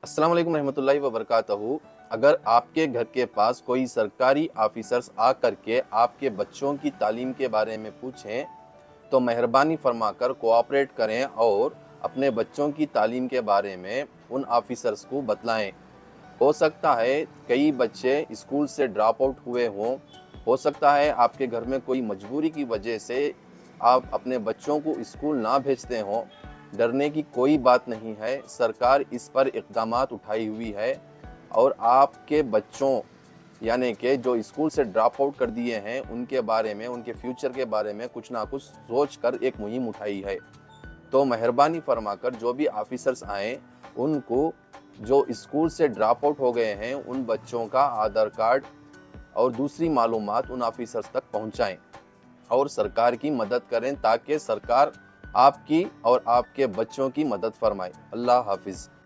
अस्सलाम वालेकुम रहमतुल्लाहि व बरकातहू। अगर आपके घर के पास कोई सरकारी ऑफिसर्स आकर के आपके बच्चों की तालीम के बारे में पूछें तो मेहरबानी फरमाकर कोऑपरेट करें और अपने बच्चों की तालीम के बारे में उन ऑफिसर्स को बतलाएं। हो सकता है कई बच्चे स्कूल से ड्रॉप आउट हुए हों, हो सकता है आपके घर में कोई मजबूरी की वजह से आप अपने बच्चों को स्कूल ना भेजते हों। डरने की कोई बात नहीं है, सरकार इस पर इक़दामात उठाई हुई है और आपके बच्चों यानी कि जो स्कूल से ड्रॉप आउट कर दिए हैं उनके बारे में, उनके फ्यूचर के बारे में कुछ ना कुछ सोच कर एक मुहिम उठाई है। तो मेहरबानी फरमाकर जो भी ऑफिसर्स आएँ उनको जो स्कूल से ड्रॉप आउट हो गए हैं उन बच्चों का आधार कार्ड और दूसरी मालूमात उन ऑफिसर्स तक पहुंचाएं और सरकार की मदद करें ताकि सरकार आपकी और आपके बच्चों की मदद फरमाए। अल्लाह हाफिज़।